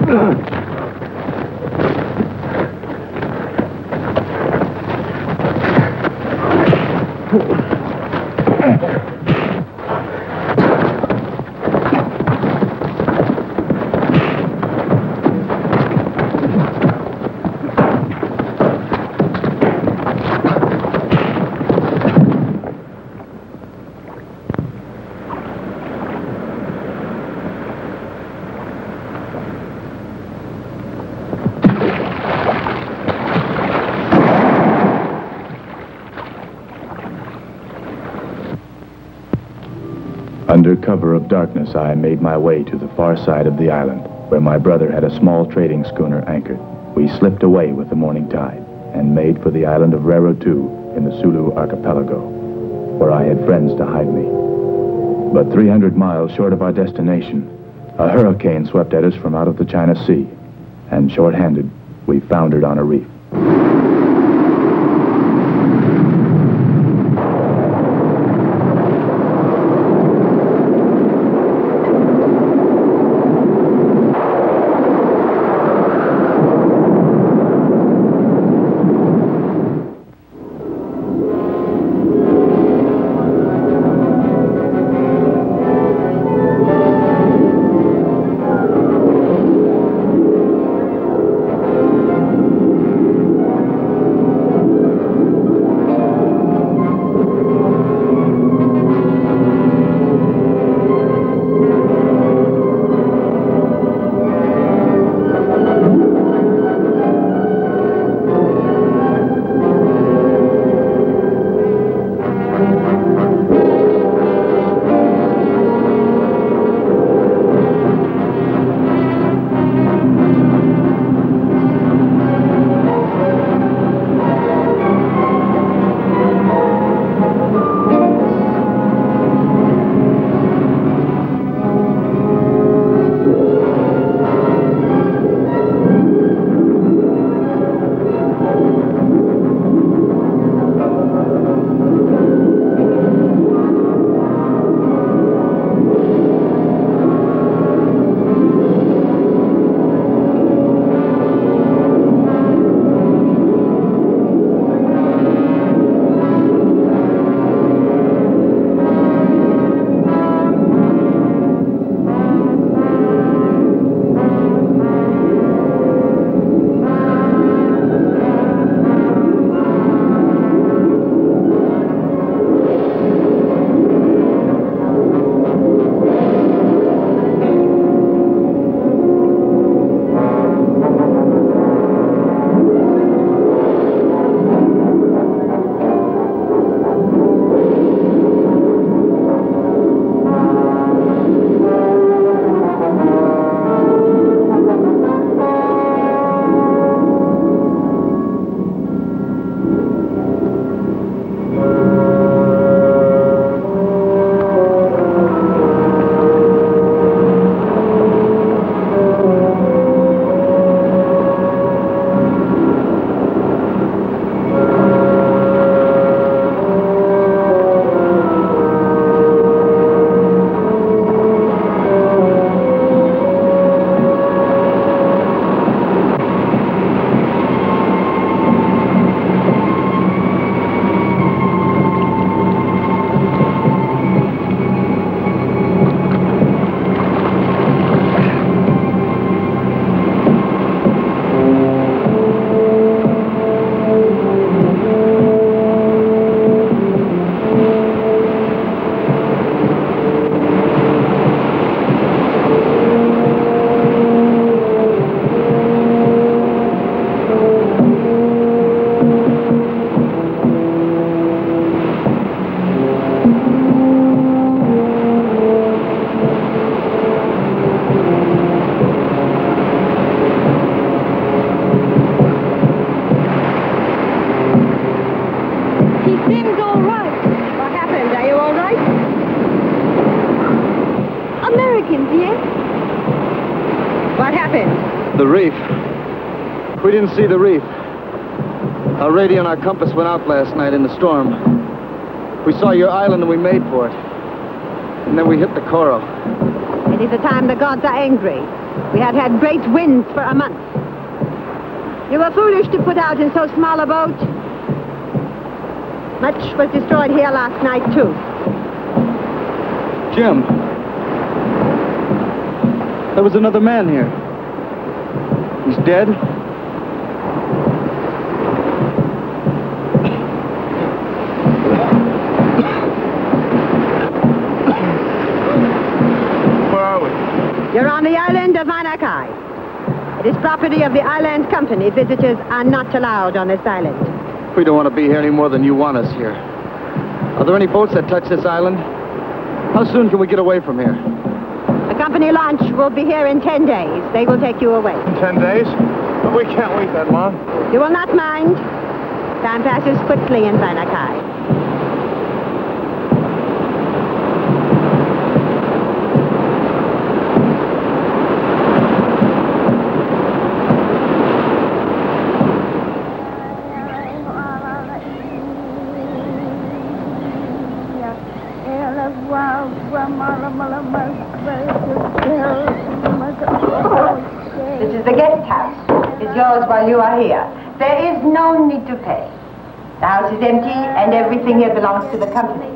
Under cover of darkness, I made my way to the far side of the island, where my brother had a small trading schooner anchored. We slipped away with the morning tide and made for the island of Rarotu in the Sulu archipelago, where I had friends to hide me. But 300 miles short of our destination, a hurricane swept at us from out of the China Sea, and short-handed, we foundered on a reef. The reef. We didn't see the reef. Our radio and our compass went out last night in the storm. We saw your island and we made for it. And then we hit the coral. It is the time the gods are angry. We had had great winds for a month. You were foolish to put out in so small a boat. Much was destroyed here last night, too. Jim. There was another man here. He's dead? Where are we? You're on the island of Kaua'i. It is property of the island company. Visitors are not allowed on this island. We don't want to be here any more than you want us here. Are there any boats that touch this island? How soon can we get away from here? The company launch will be here in 10 days. They will take you away. 10 days? But we can't wait that long. You will not mind. Time passes quickly in Kaua'i. This is the guest house. It's yours while you are here. There is no need to pay. The house is empty and everything here belongs to the company.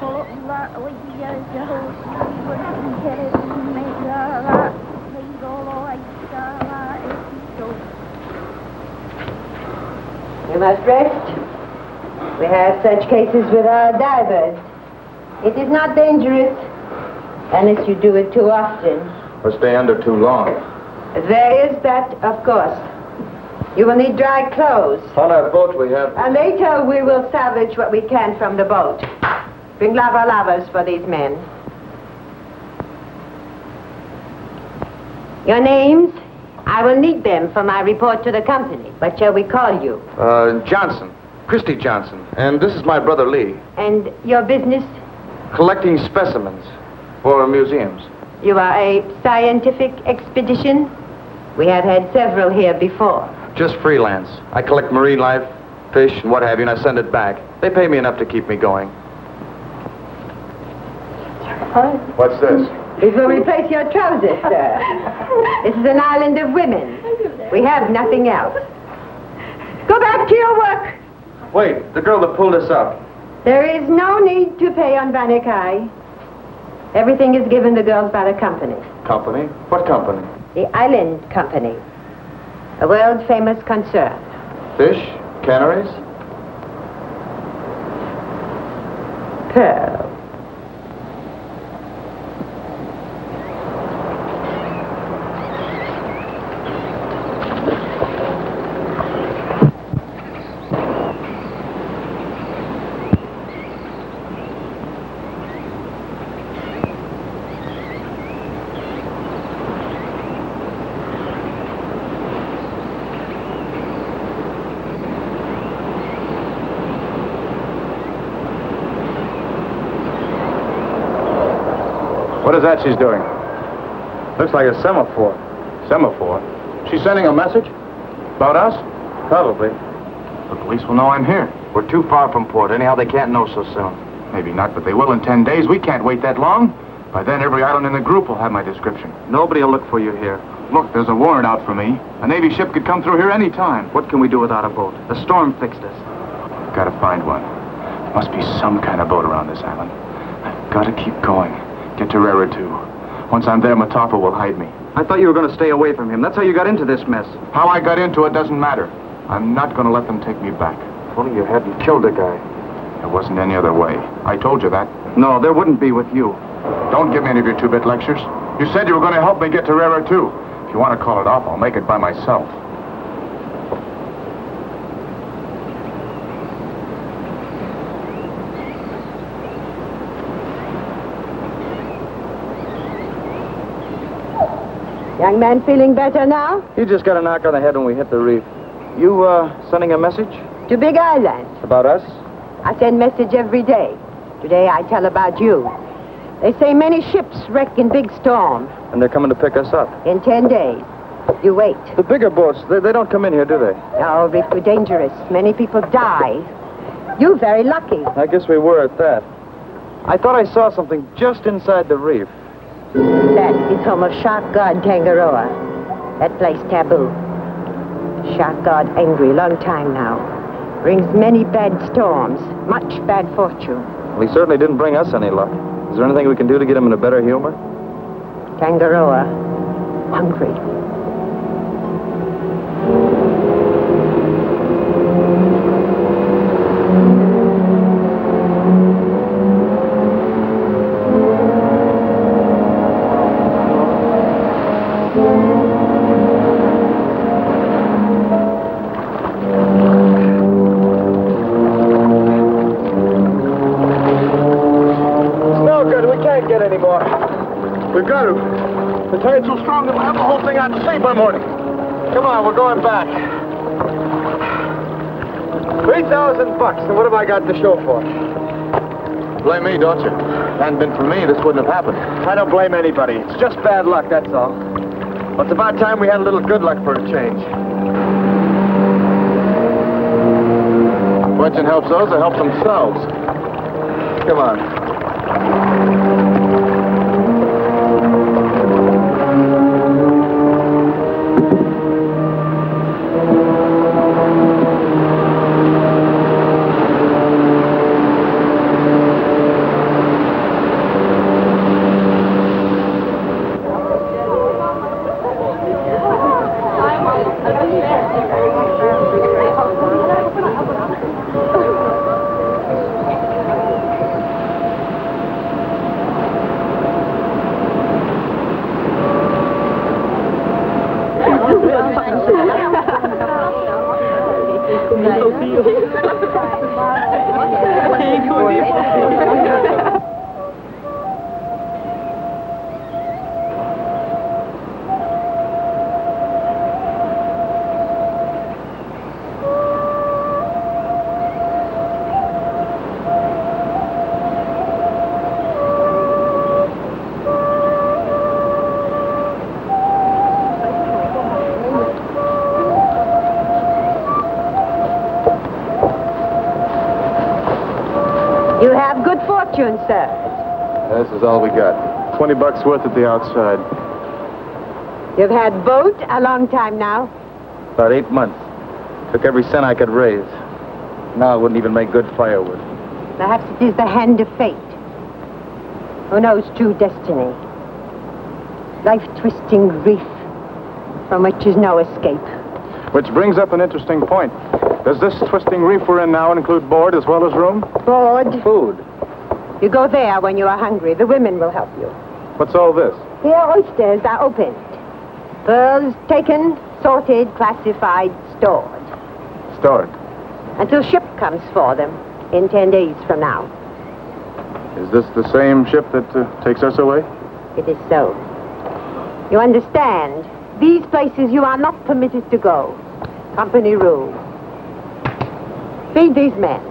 You must rest. We have such cases with our divers. It is not dangerous unless you do it too often. Or stay under too long. There is that, of course. You will need dry clothes. On our boat we have... And later we will salvage what we can from the boat. Bring lavas for these men. Your names? I will need them for my report to the company. What shall we call you? Johnson. Christy Johnson. And this is my brother Lee. And your business? Collecting specimens for museums. You are a scientific expedition? We have had several here before. Just freelance. I collect marine life, fish, and what have you, and I send it back. They pay me enough to keep me going. What's this? It will replace your trousers, sir. This is an island of women. We have nothing else. Go back to your work. Wait, the girl that pulled us up. There is no need to pay on Kaua'i. Everything is given the girls by the company. Company? What company? The Island Company. A world-famous concern. Fish? Canaries? Pearl. What is that she's doing? Looks like a semaphore. Semaphore? She's sending a message? About us? Probably. The police will know I'm here. We're too far from port. Anyhow, they can't know so soon. Maybe not, but they will in 10 days. We can't wait that long. By then, every island in the group will have my description. Nobody will look for you here. Look, there's a warrant out for me. A Navy ship could come through here any time. What can we do without a boat? The storm fixed us. Gotta find one. Must be some kind of boat around this island. I've gotta keep going. Get to Raritu. Once I'm there, Matapa will hide me. I thought you were going to stay away from him. That's how you got into this mess. How I got into it doesn't matter. I'm not going to let them take me back. If only you hadn't killed the guy. There wasn't any other way. I told you that. No, there wouldn't be with you. Don't give me any of your two-bit lectures. You said you were going to help me get to Raritu. If you want to call it off, I'll make it by myself. Young man feeling better now? You just got a knock on the head when we hit the reef. You, sending a message? To Big Island. About us? I send message every day. Today I tell about you. They say many ships wreck in big storm. And they're coming to pick us up. In 10 days. You wait. The bigger boats, they don't come in here, do they? No, reef too dangerous. Many people die. You very lucky. I guess we were at that. I thought I saw something just inside the reef. That is home of shark god Tangaroa. That place taboo. Shark god angry, long time now. Brings many bad storms, much bad fortune. Well, he certainly didn't bring us any luck. Is there anything we can do to get him in a better humor? Tangaroa, hungry. We've got to. The tide's so strong that we'll have the whole thing out to sea by morning. Come on, we're going back. $3,000, and what have I got to show for it? Blame me, don't you? If it hadn't been for me, this wouldn't have happened. I don't blame anybody. It's just bad luck, that's all. Well, it's about time we had a little good luck for a change. Fortune helps those that help themselves. Come on. You have good fortune, sir. This is all we got. $20 worth at the outside. You've had boat a long time now. About 8 months. Took every cent I could raise. Now it wouldn't even make good firewood. Perhaps it is the hand of fate. Who knows true destiny? Life-twisting reef from which is no escape. Which brings up an interesting point. Does this twisting reef we're in now include board as well as room? Board. Food. You go there when you are hungry. The women will help you. What's all this? Here oysters are opened. Pearls taken, sorted, classified, stored. Stored. Until ship comes for them in 10 days from now. Is this the same ship that takes us away? It is so. You understand, these places you are not permitted to go. Company rule. Feed these men.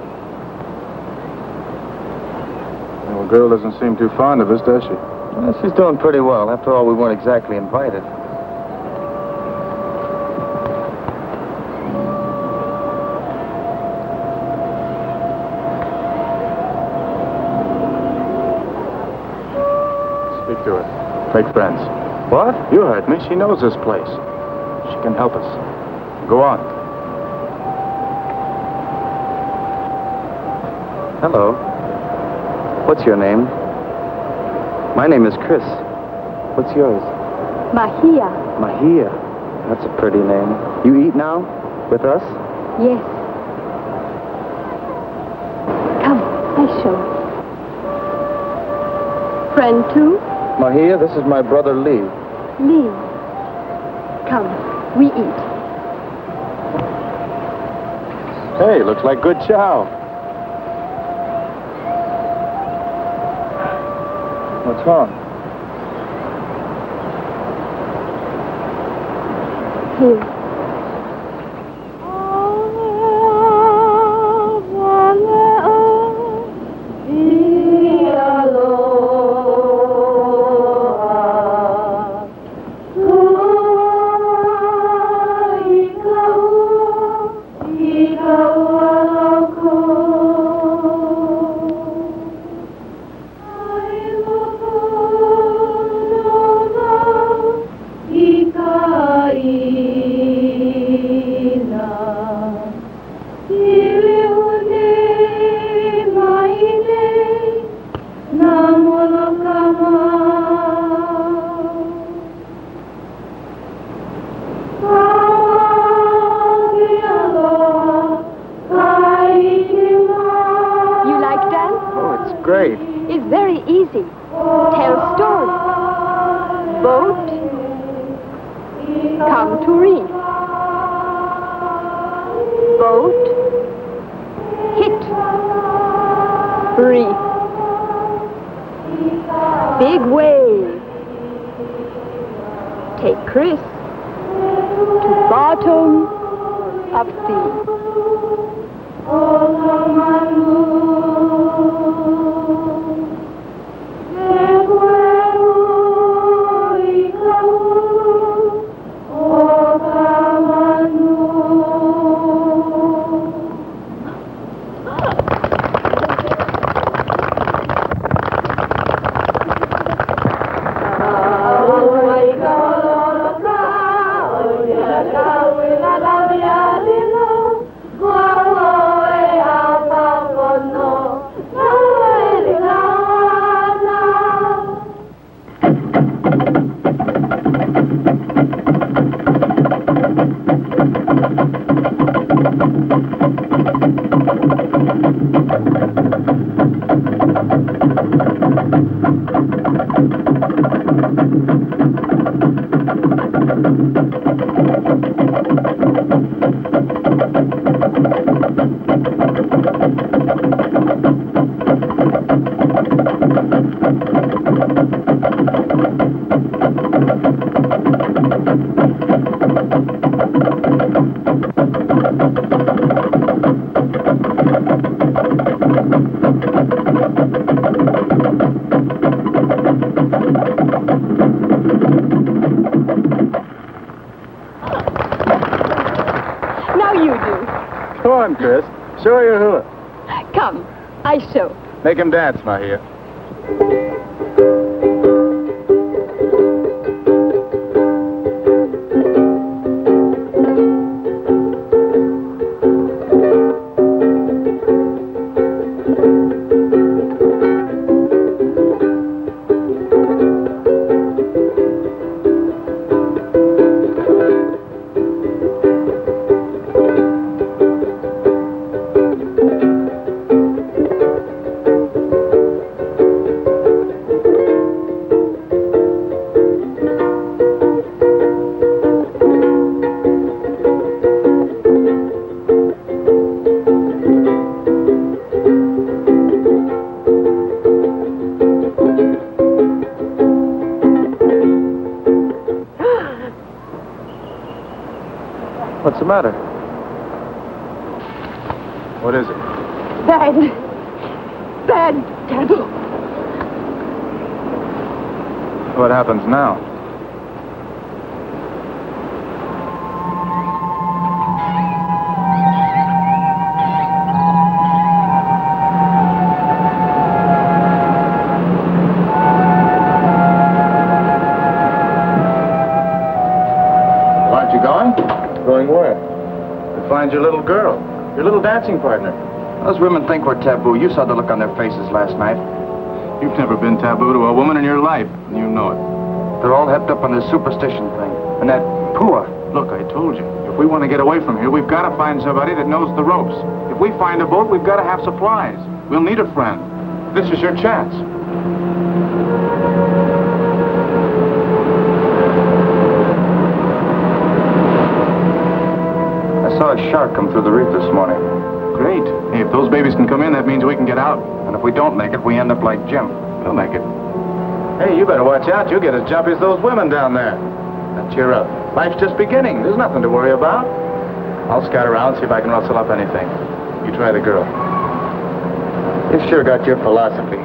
Well, the girl doesn't seem too fond of us, does she? Well, she's doing pretty well. After all, we weren't exactly invited. Speak to her. Make friends. What? You heard me. She knows this place. She can help us. Go on. Hello. What's your name? My name is Chris. What's yours? Mahia. Mahia. That's a pretty name. You eat now? With us? Yes. Come, I show. Friend too? Mahia, this is my brother Lee. Lee. Come, we eat. Hey, looks like good chow. What's wrong? Here. Great. It's very easy. Tell stories. Boat. Come to reef. Boat. Hit. Reef. Big wave. Take Chris to bottom of sea. Chris. Show your hula. Come, I show. Make him dance, Mahia. What's the matter? What is it? Bad taboo. What happens now? Aren't you going? Going where? To find your little girl, your little dancing partner. Those women think we're taboo. You saw the look on their faces last night. You've never been taboo to a woman in your life, and you know it. They're all hepped up on this superstition thing. And that pua. Look, I told you, if we want to get away from here, we've got to find somebody that knows the ropes. If we find a boat, we've got to have supplies. We'll need a friend. This is your chance. I saw a shark come through the reef this morning. Great. Hey, if those babies can come in, that means we can get out. And if we don't make it, we end up like Jim. We'll make it. Hey, you better watch out. You'll get as jumpy as those women down there. Now, cheer up. Life's just beginning. There's nothing to worry about. I'll scout around, see if I can rustle up anything. You try the girl. You've sure got your philosophy.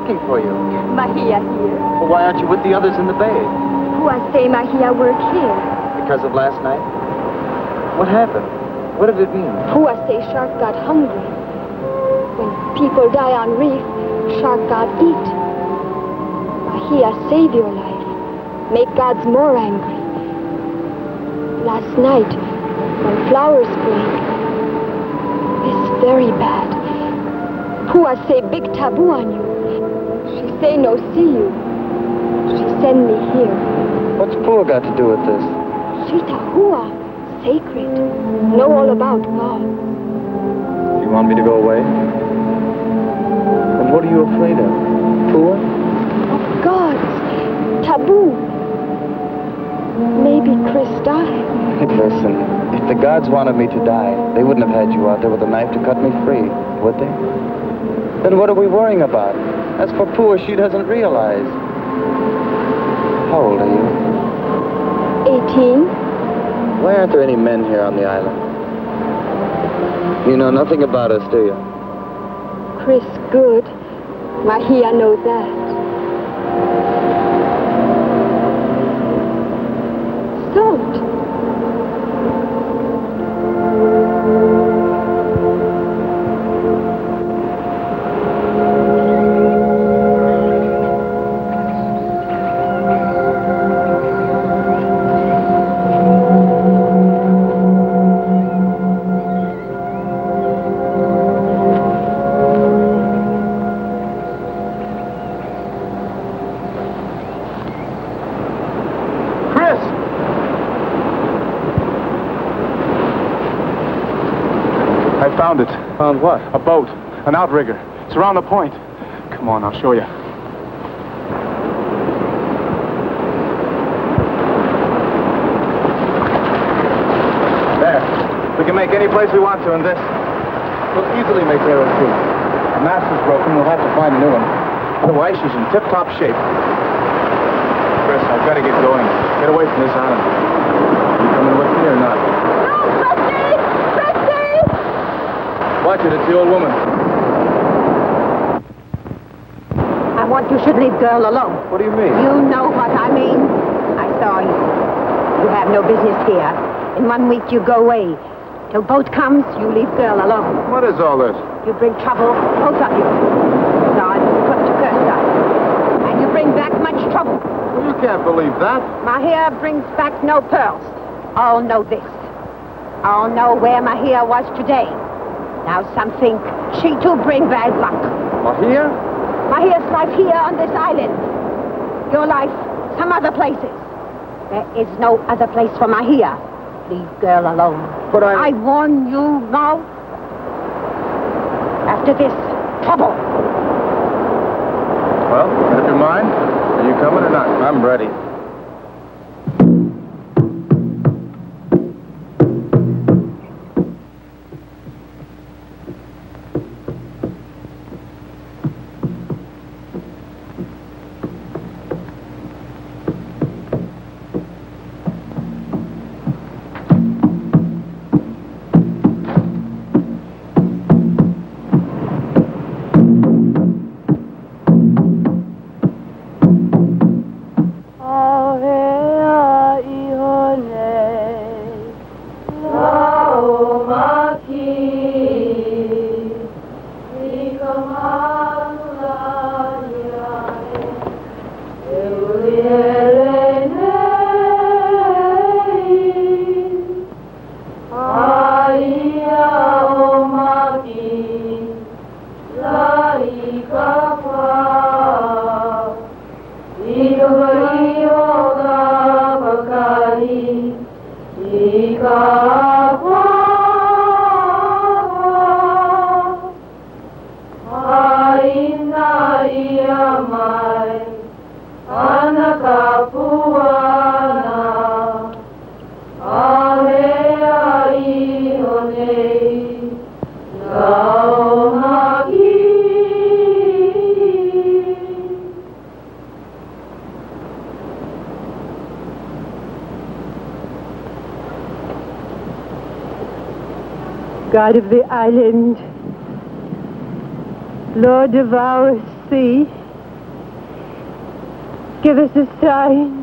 looking for you. Mahia here. Well, why aren't you with the others in the bay? Who I say Mahia work here. Because of last night? What happened? What did it mean? Who I say shark got hungry. When people die on reef, shark god eat. Mahia save your life. Make gods more angry. Last night, when flowers break, it's very bad. Who I say big taboo on you. She say no see you. She send me here. What's Pua got to do with this? Shita Hua, sacred. Know all about God. You want me to go away? And what are you afraid of? Pua? Of gods. Taboo. Maybe Chris died. Listen, if the gods wanted me to die, they wouldn't have had you out there with a knife to cut me free, would they? Then what are we worrying about? As for Pua, she doesn't realize. How old are you? 18. Why aren't there any men here on the island? You know nothing about us, do you? Chris good. Mahia know that. Salt. Found it. Found what? A boat. An outrigger. It's around the point. Come on, I'll show you. There. We can make any place we want to in this. We'll easily make there a two. The mast is broken. We'll have to find a new one. Otherwise, she's in tip-top shape. Chris, I've got to get going. Get away from this island. You coming with me or not? Watch it, it's the old woman. I want you should leave girl alone. What do you mean? You know what I mean. I saw you. You have no business here. In 1 week you go away. Till boat comes, you leave girl alone. What is all this? You bring trouble, both of you. God put to curse us. And you bring back much trouble. Well, you can't believe that. Mahia brings back no pearls. All know this. All know where Mahia was today. Now some think she too bring bad luck. Mahia? Mahia's life here on this island. Your life, some other places. There is no other place for Mahia. Leave girl alone. But I warn you now. After this, trouble. Well, make up your mind. Are you coming or not? I'm ready. God of the island, Lord of our sea, Give us a sign.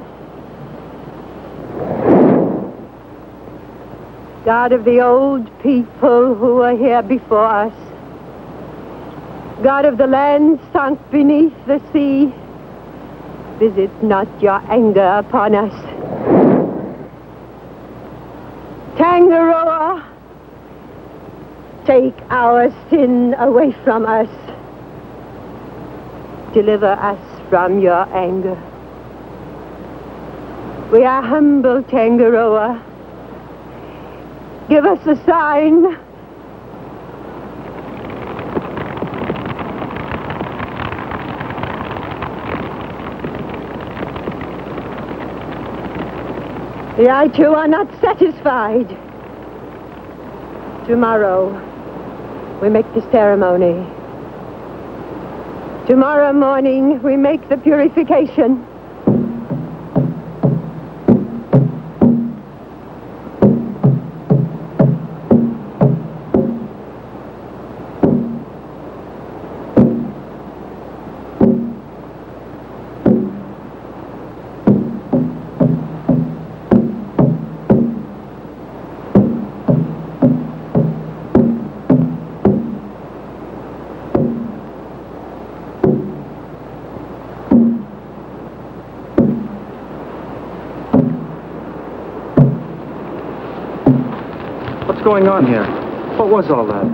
God of the old people who were here before us. God of the land sunk beneath the sea. Visit not your anger upon us. Tangaroa, take our sin away from us. Deliver us from your anger. We are humble, Tangaroa. Give us a sign. The Aitu are not satisfied. Tomorrow, we make the ceremony. Tomorrow morning, we make the purification. What's going on here? What was all that?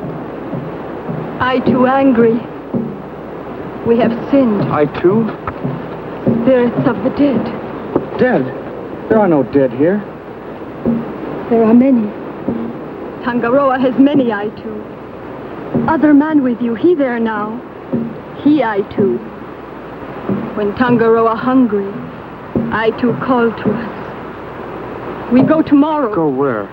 I too angry. We have sinned. I too? Spirits of the dead. Dead? There are no dead here. There are many. Tangaroa has many I too. Other man with you, he there now. He I too. When Tangaroa hungry, I too call to us. We go tomorrow. Go where?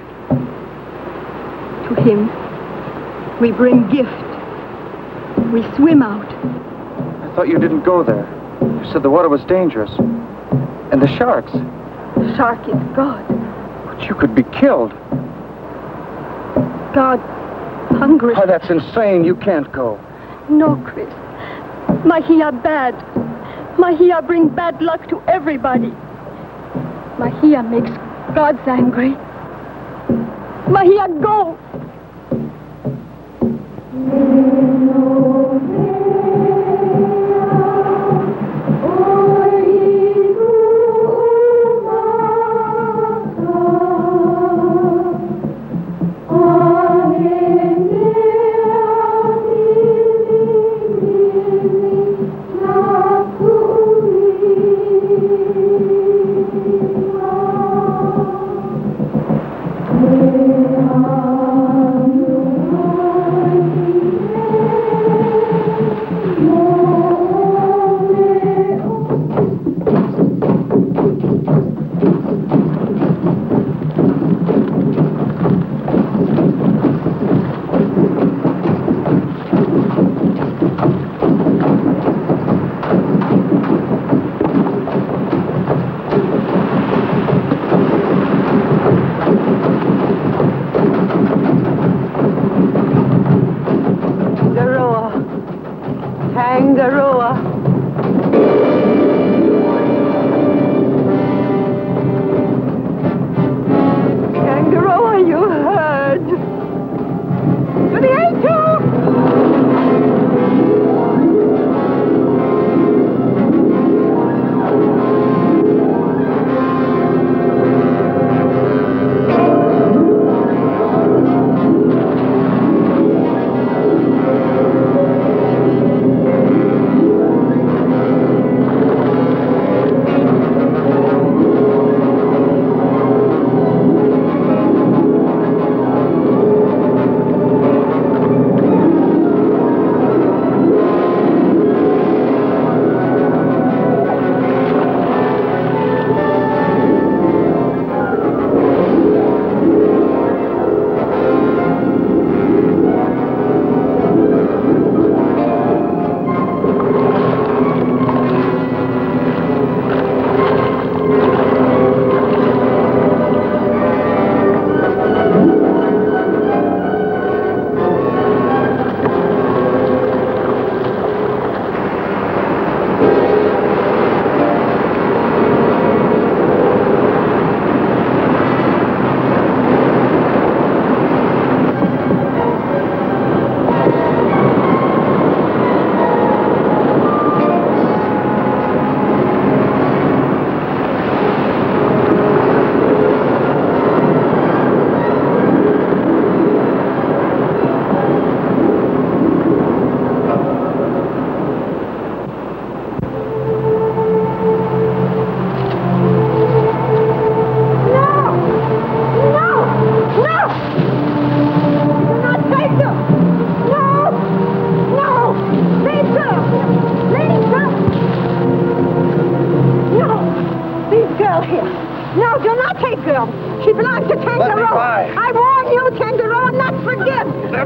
To him. We bring gift. We swim out. I thought you didn't go there. You said the water was dangerous. And the sharks. The shark is God. But you could be killed. God, hungry. Oh, that's insane. You can't go. No, Chris. Mahia bad. Mahia bring bad luck to everybody. Mahia makes God's angry. Mahia, go!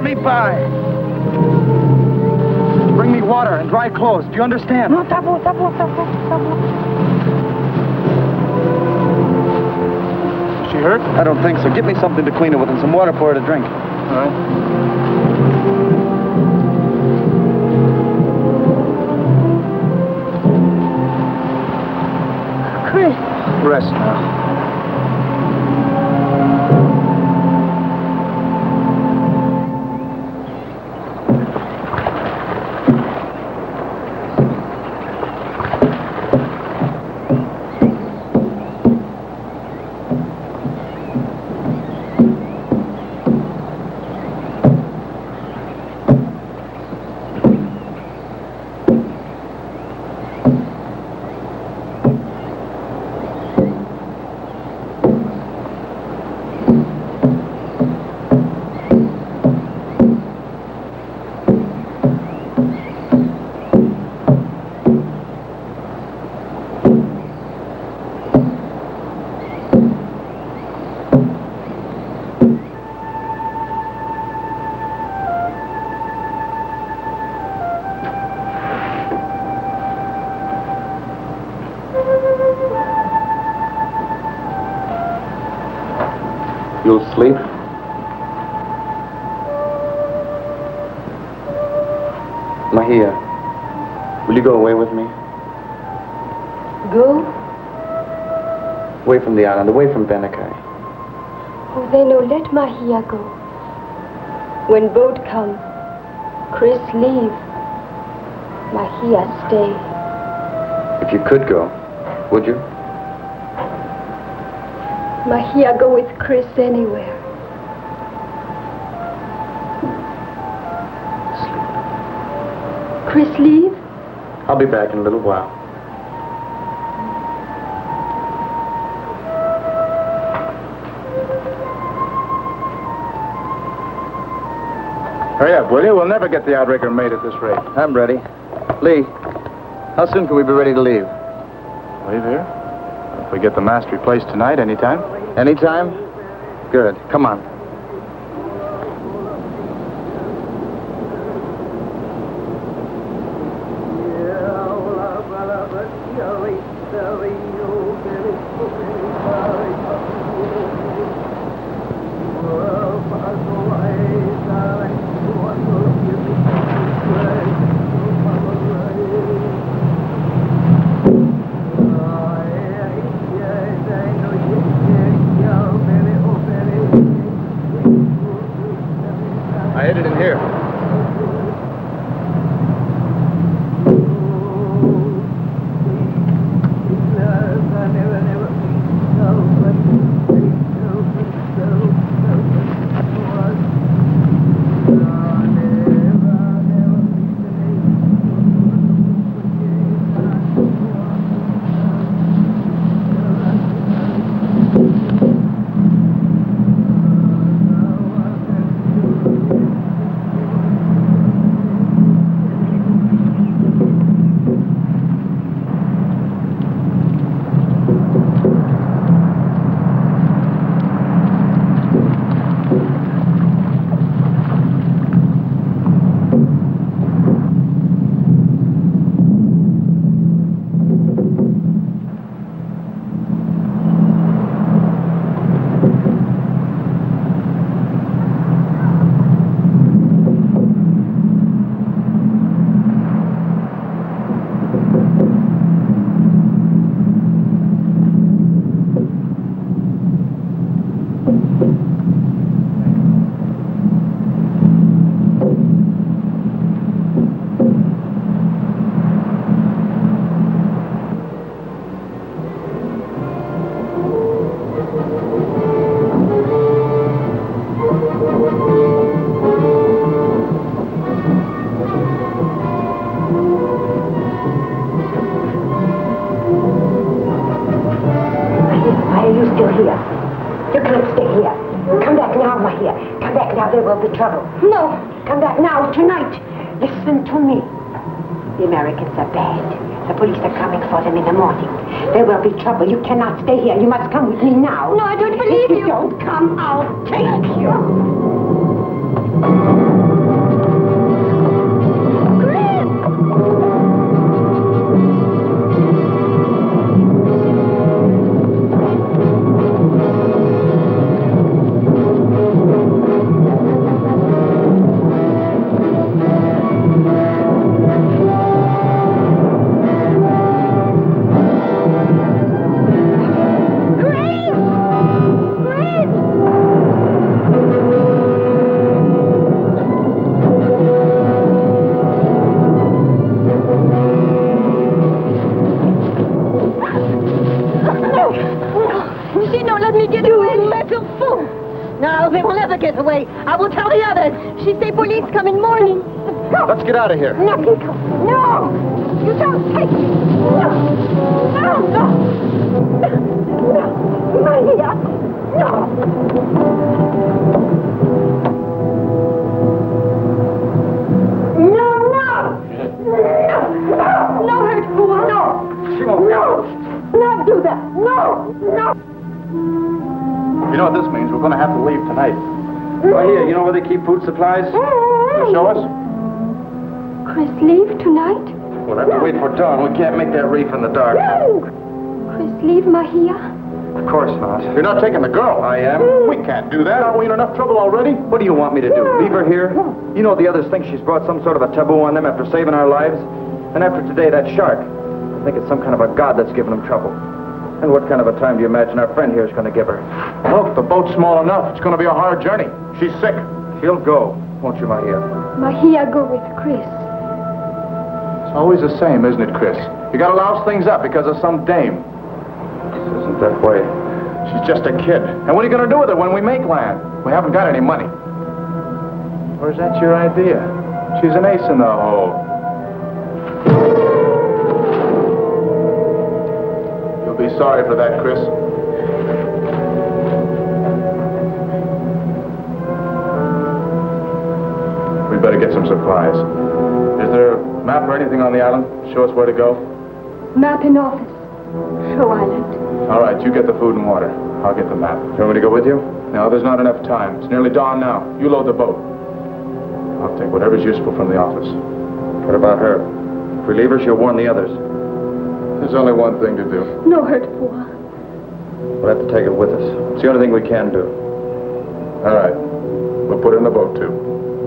me by. Bring me water and dry clothes. Do you understand? No, tabu. Is she hurt? I don't think so. Get me something to clean her with and some water for her to drink. All right. Chris. Rest now. You'll sleep? Mahia, will you go away with me? Go? Away from the island, away from Benakai. Oh, then no, let Mahia go. When boat come, Chris leave. Mahia stay. If you could go, would you? Mahia go with Chris anywhere. Chris leave? I'll be back in a little while. Hurry up, will you? We'll never get the outrigger made at this rate. I'm ready. Lee, how soon can we be ready to leave? Leave here? If we get the mast replaced tonight, anytime. Anytime? Good. Come on. I hid it in here. There will be trouble. No. Come back now, tonight. Listen to me. The Americans are bad. The police are coming for them in the morning. There will be trouble. You cannot stay here. You must come with me now. No, I don't believe you. If you don't come, I'll take you. will never get away. I will tell the others. She say police come in morning. Let's get out of here. No, Kiko. No! You don't take me. No! No, no! No! Maria! No! No, no! No! No, hurt Pua! No! She won't. No! Not do that! No! No! You know what this means? We're going to have to leave tonight. Right here, you know where they keep food supplies? You show us? Chris leave tonight? We'll have to wait for dawn. We can't make that reef in the dark. Chris leave Mahia? Of course not. You're not taking the girl. I am. We can't do that. Aren't we in enough trouble already? What do you want me to do? Leave her here? You know the others think she's brought some sort of a taboo on them after saving our lives? And after today, that shark. I think it's some kind of a god that's giving them trouble. And what kind of a time do you imagine our friend here is going to give her? Look, the boat's small enough. It's going to be a hard journey. She's sick. She'll go, won't you, Mahia? Mahia go with Chris. It's always the same, isn't it, Chris? You got to louse things up because of some dame. This isn't that way. She's just a kid. And what are you going to do with her when we make land? We haven't got any money. Or is that your idea? She's an ace in the hole. You'll be sorry for that, Chris. We'd better get some supplies. Is there a map or anything on the island? Show us where to go? Map in office. Show Island. All right, you get the food and water. I'll get the map. You want me to go with you? No, there's not enough time. It's nearly dawn now. You load the boat. I'll take whatever's useful from the office. What about her? If we leave her, she'll warn the others. There's only one thing to do. No hurt Pua. We'll have to take it with us. It's the only thing we can do. All right. We'll put her in the boat, too.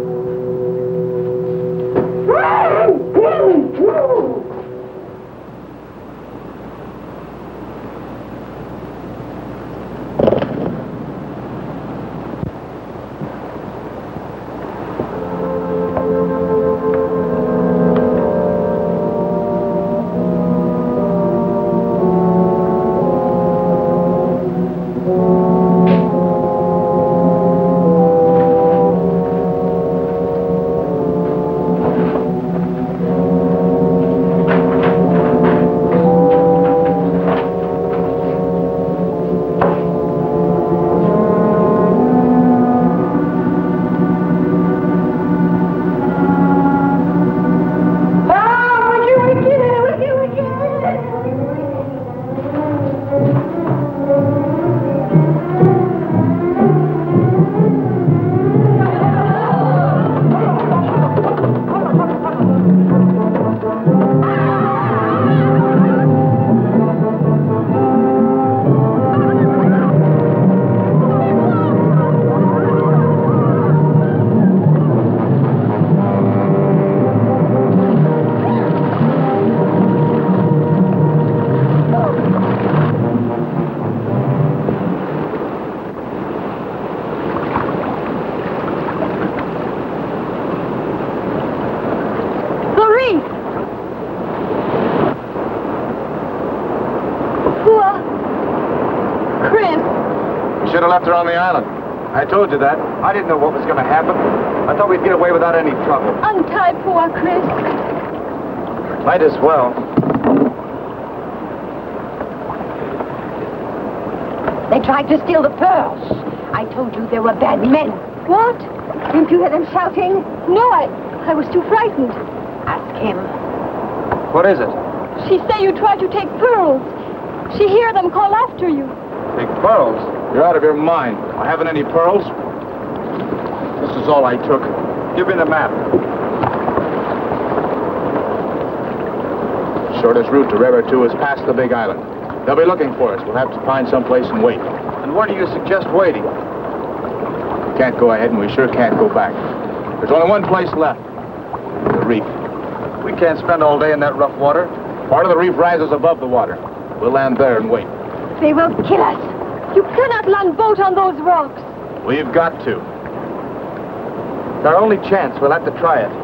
Should have left her on the island. I told you that. I didn't know what was going to happen. I thought we'd get away without any trouble. Untie poor Chris. Might as well. They tried to steal the pearls. I told you they were bad men. What? Didn't you hear them shouting? No, I was too frightened. Ask him. What is it? She say you tried to take pearls. She hear them call after you. Take pearls? You're out of your mind. I haven't any pearls. This is all I took. Give me the map. Shortest route to Raritu is past the big island. They'll be looking for us. We'll have to find someplace and wait. And where do you suggest waiting? We can't go ahead, and we sure can't go back. There's only one place left. The reef. We can't spend all day in that rough water. Part of the reef rises above the water. We'll land there and wait. They will kill us. You cannot land boat on those rocks. We've got to. It's our only chance. We'll have to try it.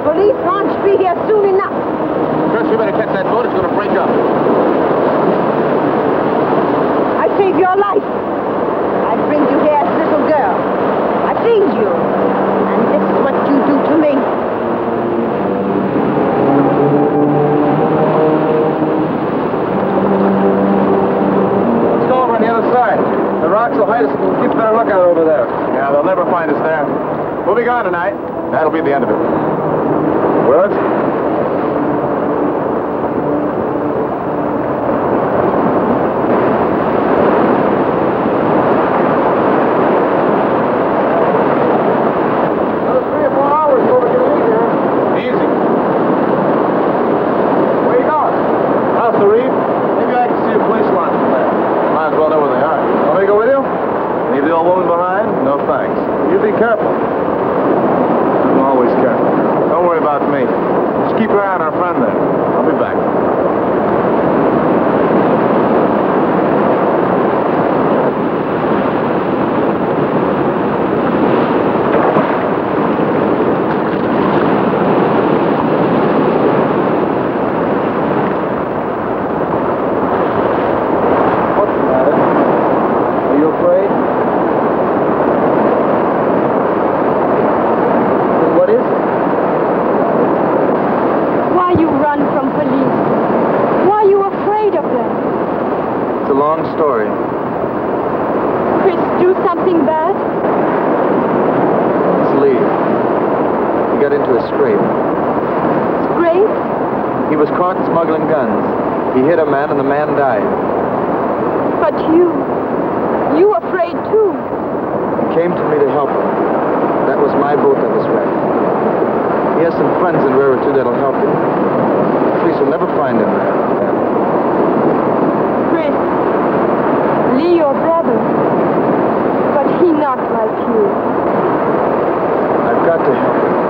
police launch be here soon enough. Chris, we better catch that boat. It's going to break up. I saved your life. I bring you here as a little girl. I feed you. And this is what you do to me. Let's go over on the other side. The rocks will hide us if we'll keep a better lookout over there. Yeah, they'll never find us there. We'll be gone tonight. That'll be the end of it. Words? Smuggling guns. He hit a man and the man died. But you afraid too. He came to me to help him. That was my boat that was wrecked. He has some friends in Raritu that'll help him. The police will never find him there. Chris, Lee your brother, but he not like you. I've got to help him.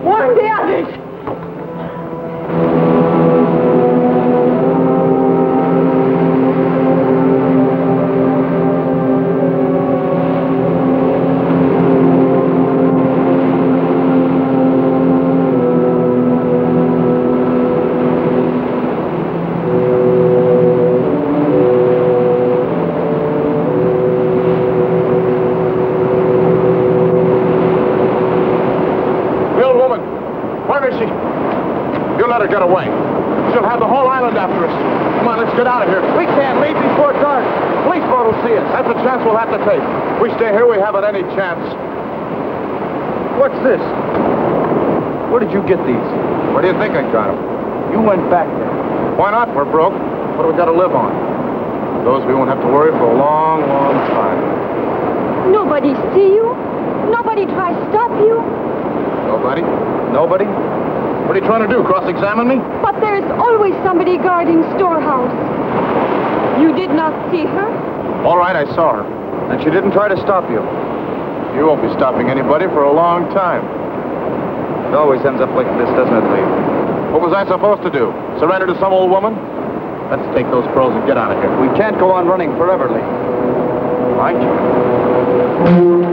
Warn the others! Get away. She'll have the whole island after us. Come on, let's get out of here. We can't leave before dark. Police boat will see us. That's a chance we'll have to take. If we stay here, we haven't any chance. What's this? Where did you get these? Where do you think I got them? You went back there. Why not? We're broke. What do we got to live on? Those we won't have to worry for a long, long time. Nobody see you? Nobody try stop you? Nobody? Nobody? What are you trying to do, cross-examine me? But there's always somebody guarding storehouse. You did not see her? All right, I saw her. And she didn't try to stop you. You won't be stopping anybody for a long time. It always ends up like this, doesn't it, Lee? What was I supposed to do? Surrender to some old woman? Let's take those pearls and get out of here. We can't go on running forever, Lee. I can.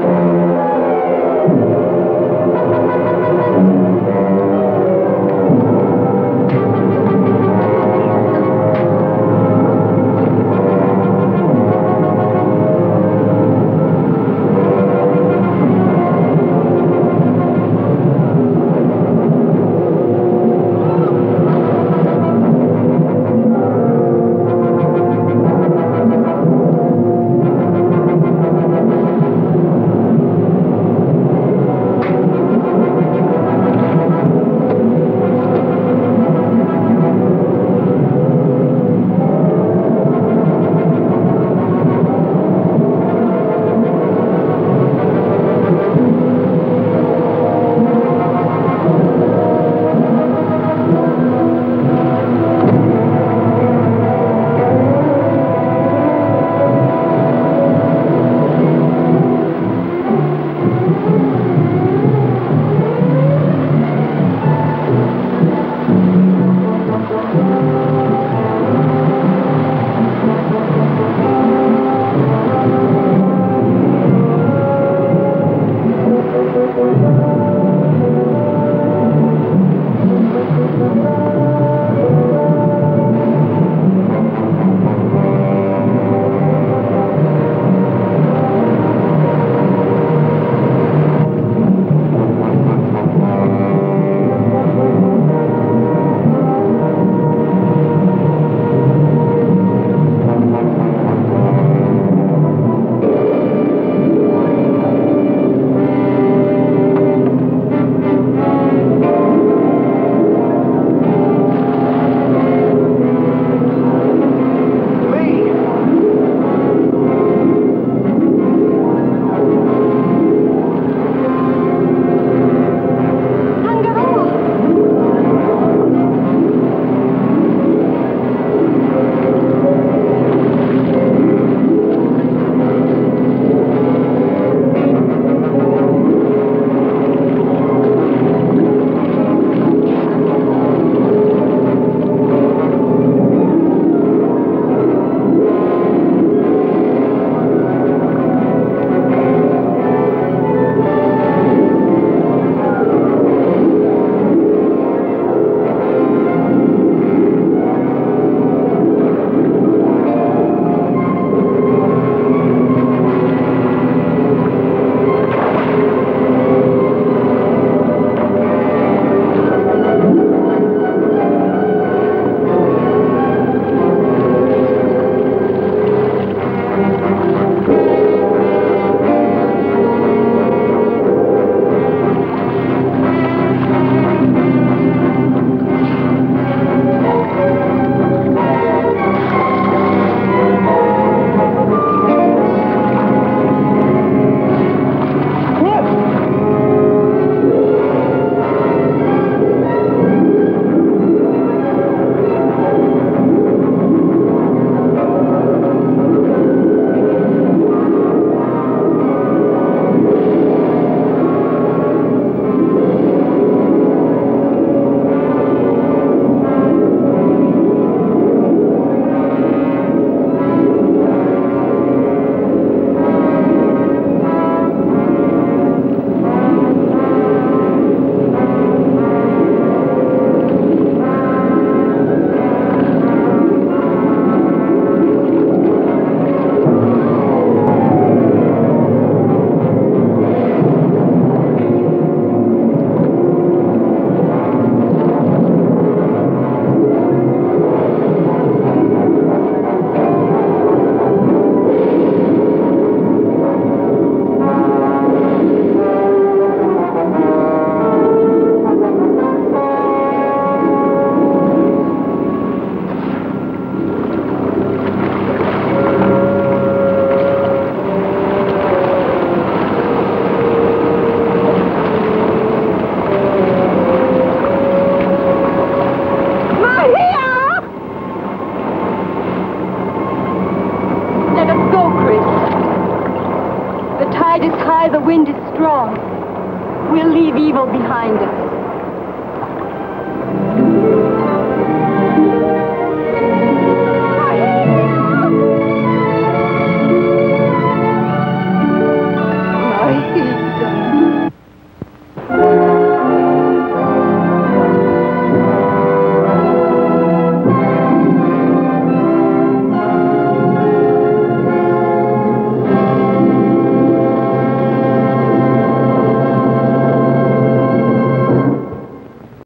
tide is high, the wind is strong. We'll leave evil behind us.